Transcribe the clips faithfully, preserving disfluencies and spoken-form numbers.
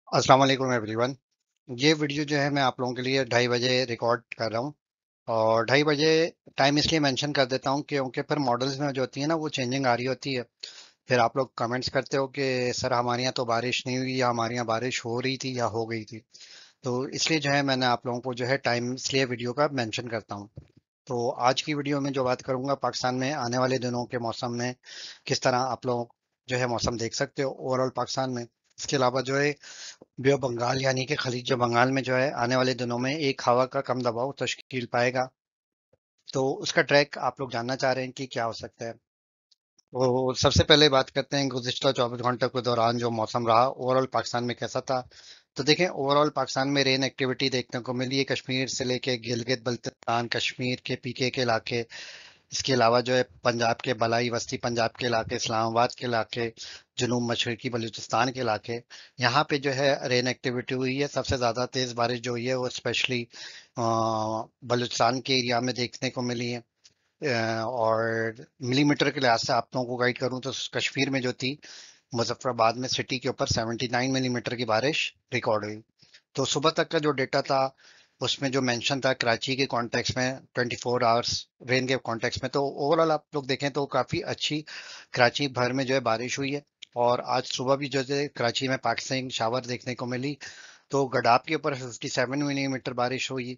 अस्सलाम वालेकुम एवरीवन। ये वीडियो जो है मैं आप लोगों के लिए ढाई बजे रिकॉर्ड कर रहा हूँ। और ढाई बजे टाइम इसलिए मेंशन कर देता हूँ क्योंकि फिर मॉडल्स में जो होती है ना वो चेंजिंग आ रही होती है। फिर आप लोग कमेंट्स करते हो कि सर हमारे यहाँ तो बारिश नहीं हुई या हमारे यहाँ बारिश हो रही थी या हो गई थी। तो इसलिए जो है मैंने आप लोगों को जो है टाइम इसलिए वीडियो का मेंशन करता हूँ। तो आज की वीडियो में जो बात करूंगा पाकिस्तान में आने वाले दिनों के मौसम में किस तरह आप लोग जो है मौसम देख सकते हो ओवरऑल पाकिस्तान में। इसके अलावा जो है बे ऑफ बंगाल यानी कि खलीज बंगाल में जो है आने वाले दिनों में एक हवा का कम दबाव तश्कील पाएगा। तो उसका ट्रैक आप लोग जानना चाह रहे हैं कि क्या हो सकता है। तो सबसे पहले बात करते हैं गुज़िश्ता चौबीस घंटों के दौरान जो मौसम रहा ओवरऑल पाकिस्तान में कैसा था। तो देखें ओवरऑल पाकिस्तान में रेन एक्टिविटी देखने को मिली है कश्मीर से लेके गिलगित बल्तिस्तान कश्मीर के पीके के इलाके। इसके अलावा जो है पंजाब के बलाई वस्ती पंजाब के इलाके इस्लामाबाद के इलाके जुनूब मशरकी बलूचिस्तान के इलाके यहाँ पे जो है रेन एक्टिविटी हुई है। सबसे ज़्यादा तेज़ बारिश जो हुई है वो स्पेशली बलूचिस्तान के एरिया में देखने को मिली है। अ, और मिलीमीटर के लिहाज से आप लोगों को गाइड करूं तो कश्मीर में जो थी मुजफ्फराबाद में सिटी के ऊपर उन्यासी मिलीमीटर की बारिश रिकॉर्ड हुई। तो सुबह तक का जो डेटा था उसमें जो मेंशन था कराची के कॉन्टेक्स्ट में चौबीस आवर्स रेन के कॉन्टेक्स्ट में, तो ओवरऑल आप लोग देखें तो काफ़ी अच्छी कराची भर में जो है बारिश हुई है। और आज सुबह भी जो है कराची में पाकिस्तानी शावर देखने को मिली। तो गडाप के ऊपर सत्तावन मिलीमीटर बारिश हुई,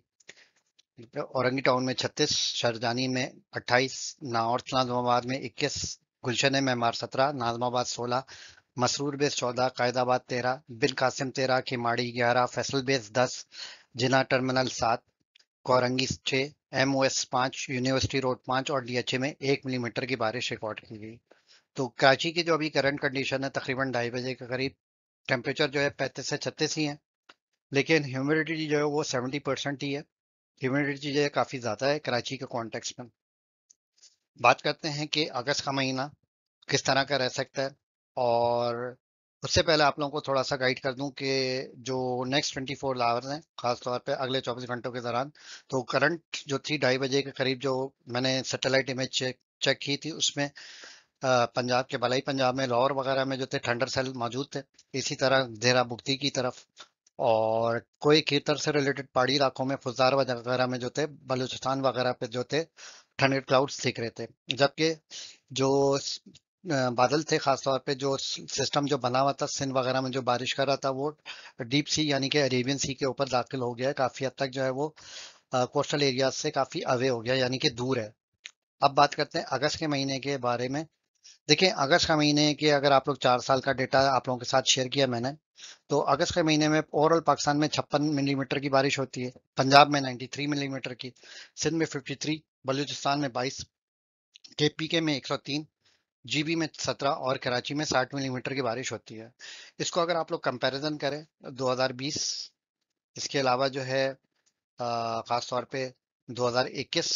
औरंगी टाउन में छत्तीस, शारजानी में अट्ठाईस, नॉर्थ नाजमाबाद में इक्कीस, गुलशन में सत्रह, नाजमाबाद सोलह, मसरूर बेस चौदह, कायदाबाद तेरह, बिन कासिम तेरह, खिमाड़ी ग्यारह, फैसल बेस दस, जिना टर्मिनल सात, कोरंगी छः, एम ओ एस पाँच, यूनिवर्सिटी रोड पाँच और डी एच ए में एक मिलीमीटर की बारिश रिकॉर्ड की गई। तो कराची की जो अभी करंट कंडीशन है तकरीबन ढाई बजे के करीब टेम्परेचर जो है पैंतीस से छत्तीस ही है, लेकिन ह्यूमिडिटी जो है वो सेवेंटी परसेंट ही है। ह्यूमिडिटी जो है काफ़ी ज़्यादा है कराची के कॉन्टेक्स्ट में। बात करते हैं कि अगस्त का महीना किस तरह का रह सकता है। और उससे पहले आप लोगों को थोड़ा सा गाइड कर दूं कि जो नेक्स्ट ट्वेंटी फोर आवर्स हैं खास तौर पे अगले चौबीस घंटों के दौरान, तो करंट जो थी ढाई बजे के करीब जो मैंने सैटेलाइट इमेज चेक चेक की थी उसमें अ, पंजाब के बलाई पंजाब में लाहौर वगैरह में जो थे थंडर सेल मौजूद थे। इसी तरह देरा बुगती की तरफ और कोई खीतर से रिलेटेड पहाड़ी इलाकों में फुजार वगैरह में जो थे बलूचिस्तान वगैरह पे जो थे थंडर क्लाउड्स दिख रहे थे। जबकि जो अ, बादल थे खास तौर पे जो सिस्टम जो बना हुआ था सिंध वगैरह में जो बारिश कर रहा था वो डीप सी यानी कि अरेबियन सी के ऊपर दाखिल हो गया है, काफी हद तक जो है वो कोस्टल एरिया से काफी अवे हो गया यानी कि दूर है। अब बात करते हैं अगस्त के महीने के बारे में। देखिए अगस्त का महीने के अगर आप लोग चार साल का डेटा आप लोगों के साथ शेयर किया मैंने, तो अगस्त के महीने में ओवरऑल पाकिस्तान में छप्पन मिलीमीटर की बारिश होती है, पंजाब में तिरानवे मिलीमीटर की, सिंध में तिरेपन, बलूचिस्तान में बाईस, केपीके में एक सौ तीन, जीबी में सत्रह और कराची में साठ मिलीमीटर की बारिश होती है। इसको अगर आप लोग कंपैरिजन करें दो हज़ार बीस, इसके अलावा जो है अ, खास तौर पे दो हज़ार इक्कीस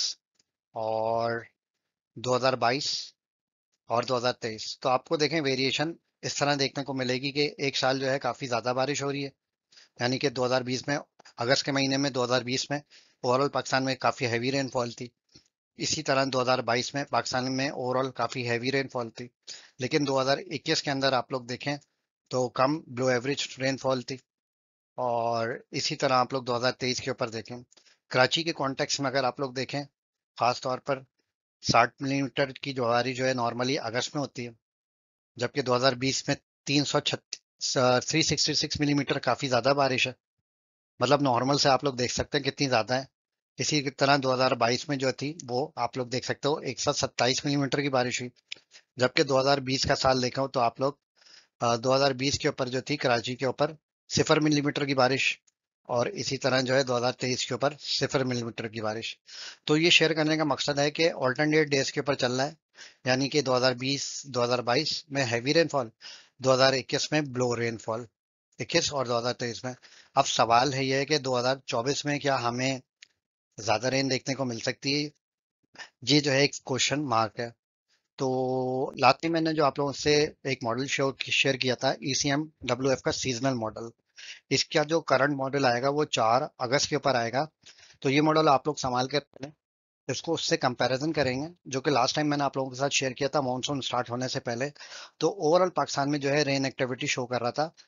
और दो हज़ार बाईस और दो हज़ार तेईस, तो आपको देखें वेरिएशन इस तरह देखने को मिलेगी कि एक साल जो है काफी ज्यादा बारिश हो रही है, यानी कि दो हज़ार बीस में अगस्त के महीने में दो हज़ार बीस में ओवरऑल पाकिस्तान में काफी हैवी रेनफॉल थी। इसी तरह दो हज़ार बाईस में पाकिस्तान में ओवरऑल काफी हैवी रेनफॉल थी। लेकिन दो हज़ार इक्कीस के अंदर आप लोग देखें तो कम ब्लो एवरेज रेनफॉल थी। और इसी तरह आप लोग दो हज़ार तेईस के ऊपर देखें कराची के कॉन्टेक्स्ट में अगर आप लोग देखें खास तौर पर साठ मिलीमीटर की ज्वारी जो है नॉर्मली अगस्त में होती है, जबकि दो हज़ार बीस में तीन सौ छत्तीस थ्री सिक्सटी सिक्स मिलीमीटर काफी ज्यादा बारिश है। मतलब नॉर्मल से आप लोग देख सकते हैं कितनी ज्यादा है। इसी की तरह दो हज़ार बाईस में जो थी वो आप लोग देख सकते हो एक सौ सत्ताईस मिलीमीटर की बारिश हुई। जबकि दो हज़ार बीस का साल देखा हो तो आप लोग अ, दो हज़ार बीस के ऊपर जो थी कराची के ऊपर सिफर मिलीमीटर की बारिश, और इसी तरह जो है दो हज़ार तेईस के ऊपर सिफर मिलीमीटर की बारिश। तो ये शेयर करने का मकसद है कि ऑल्टरनेट डेज के ऊपर चल रहा है, यानी कि दो हज़ार बीस दो हज़ार बाईस में हैवी रेनफॉल, दो हज़ार इक्कीस में ब्लो रेनफॉल, इक्कीस और दो हज़ार तेईस में। अब सवाल है ये है कि दो हज़ार चौबीस में क्या हमें ज्यादा रेन देखने को मिल सकती है, ये जो है एक क्वेश्चन मार्क है। तो लास्ट में मैंने जो आप लोगों से एक मॉडल शो शेयर किया था E C M W F का सीजनल मॉडल, इसका जो करंट मॉडल आएगा वो चार अगस्त के ऊपर आएगा। तो ये मॉडल आप लोग संभाल कर रखें, इसको उससे कंपैरिजन करेंगे जो कि लास्ट टाइम मैंने आप लोगों के साथ शेयर किया था मॉनसून स्टार्ट होने से पहले। तो ओवरऑल पाकिस्तान में जो है रेन एक्टिविटी शो कर रहा था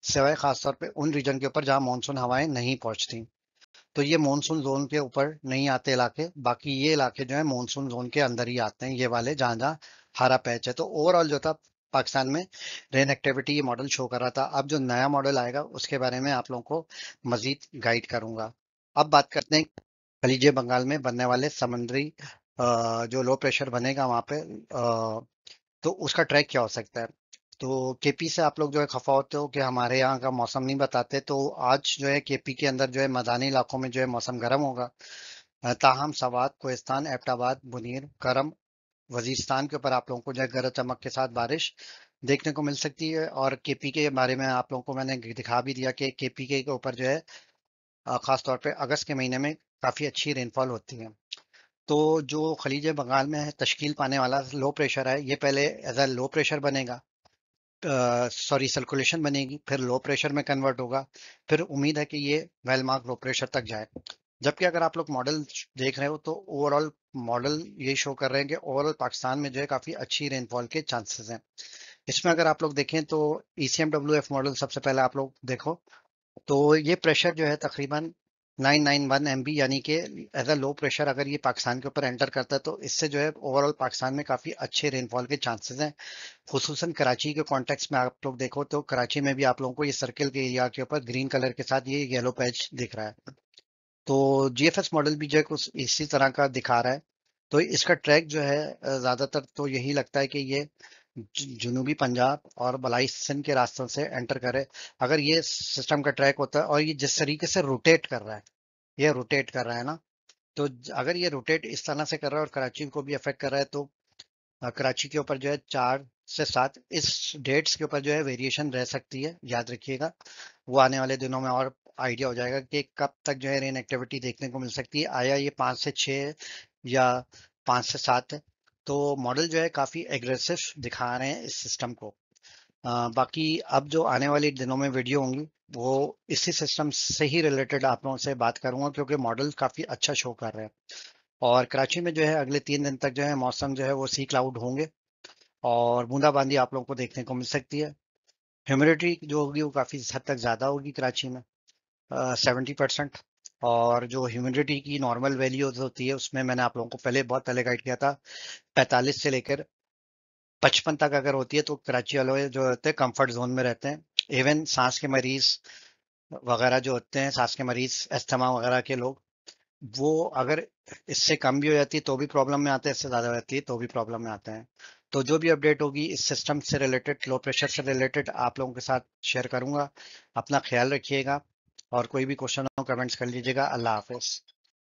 सिवाय खासतौर पे उन रीजन के ऊपर जहाँ मानसून हवाएं नहीं पहुंचती। तो ये मानसून जोन के ऊपर नहीं आते इलाके, बाकी ये इलाके जो है मानसून जोन के अंदर ही आते हैं, ये वाले जहाँ जहाँ हरा पैच है। तो ओवरऑल जो था पाकिस्तान में रेन एक्टिविटी ये मॉडल शो कर रहा था। अब जो नया मॉडल आएगा उसके बारे में आप लोगों को मजीद गाइड करूंगा। अब बात करते हैं खलीज बंगाल में बनने वाले समुद्री अ, जो लो प्रेशर बनेगा वहां पे, अ, तो उसका ट्रैक क्या हो सकता है। तो केपी से आप लोग जो है खफा होते हो कि हमारे यहाँ का मौसम नहीं बताते, तो आज जो है केपी के अंदर जो है मैदानी इलाकों में जो है मौसम गर्म होगा। अ, ताहम सवात, कोहिस्तान, एबटाबाद, मुनीर, करम, वजीरिस्तान के ऊपर आप लोगों को जो है गरज चमक के साथ बारिश देखने को मिल सकती है। और केपी के बारे में आप लोगों को मैंने दिखा भी दिया कि केपी के ऊपर जो है अ, खास तौर पे अगस्त के महीने में काफी अच्छी रेनफॉल होती है। तो जो खलीज बंगाल में है तश्कील पाने वाला लो प्रेशर है, ये पहले एज अ लो प्रेशर बनेगा, सॉरी सर्कुलेशन बनेगी, फिर लो प्रेशर में कन्वर्ट होगा, फिर उम्मीद है कि ये वेल मार्क लो प्रेशर तक जाए। जबकि अगर आप लोग मॉडल देख रहे हो तो ओवरऑल मॉडल ये शो कर रहे हैं कि ओवरऑल पाकिस्तान में जो है काफी अच्छी रेनफॉल के चांसेस हैं। इसमें अगर आप लोग देखें तो E C M W F model सबसे पहले आप लोग देखो, तो ये प्रेशर जो है तकरीबन nine nine one M B, यानी कि एज अ लो प्रेशर अगर ये पाकिस्तान के ऊपर एंटर करता है तो इससे जो है ओवरऑल पाकिस्तान में काफी अच्छे रेनफॉल के चांसेस हैं। खुसूसन कराची के कॉन्टेक्स्ट में आप लोग देखो तो कराची में भी आप लोगों को ये सर्किल के एरिया के ऊपर ग्रीन कलर के साथ ये येलो पैच दिख रहा है। तो जी एफ एस मॉडल भी जो है कुछ इसी तरह का दिखा रहा है। तो इसका ट्रैक जो है अ, ज्यादातर तो यही लगता है कि ये ज- जुनूबी पंजाब और बलाई सिंध के रास्तों से एंटर करे। अगर ये सिस्टम का ट्रैक होता है और ये जिस तरीके से रोटेट कर रहा है, ये रोटेट कर रहा है ना, तो ज- अगर ये रोटेट इस तरह से कर रहा है और कराची को भी अफेक्ट कर रहा है, तो अ, कराची के ऊपर जो है चार से सात इस डेट्स के ऊपर जो है वेरिएशन रह सकती है, याद रखिएगा। वो आने वाले दिनों में और आइडिया हो जाएगा कि कब तक जो है रेन एक्टिविटी देखने को मिल सकती है। आया ये पाँच से छः या पाँच से सात है। तो मॉडल जो है काफी एग्रेसिव दिखा रहे हैं इस सिस्टम को। अ, बाकी अब जो आने वाले दिनों में वीडियो होंगी वो इसी सिस्टम से ही रिलेटेड आप लोगों से बात करूंगा, क्योंकि मॉडल काफी अच्छा शो कर रहे हैं। और कराची में जो है अगले तीन दिन तक जो है मौसम जो है वो सी क्लाउड होंगे और बूंदाबांदी आप लोगों को देखने को मिल सकती है। ह्यूमिडिटी जो होगी वो काफी हद तक ज्यादा होगी कराची में, सेवेंटी परसेंट। और जो ह्यूमिडिटी की नॉर्मल वैल्यूज होती है उसमें मैंने आप लोगों को पहले बहुत पहले गाइड किया था, पैंतालीस से लेकर पचपन तक अगर होती है तो कराची वाले जो होते हैं कंफर्ट जोन में रहते हैं। इवन सांस के मरीज वगैरह जो होते हैं, सांस के मरीज, अस्थमा वगैरह के लोग, वो अगर इससे कम भी हो जाती है तो भी प्रॉब्लम में आते हैं, इससे ज्यादा हो जाती है तो भी प्रॉब्लम में आते हैं। तो जो भी अपडेट होगी इस सिस्टम से रिलेटेड, लो प्रेशर से रिलेटेड, आप लोगों के साथ शेयर करूंगा। अपना ख्याल रखिएगा और कोई भी क्वेश्चन हो कमेंट्स कर लीजिएगा। अल्लाह हाफिज।